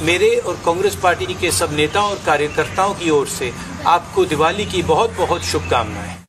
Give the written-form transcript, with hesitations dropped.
मेरे और कांग्रेस पार्टी के सब नेताओं और कार्यकर्ताओं की ओर से आपको दिवाली की बहुत बहुत शुभकामनाएं।